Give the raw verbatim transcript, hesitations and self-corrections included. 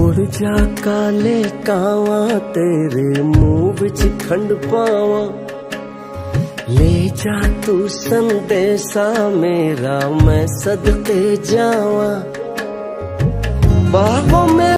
मुड़ जा काले कावा तेरे मुंह विच खंड पावा, ले जा तू संदेशा मेरा मैं सदके जावा। बाहों में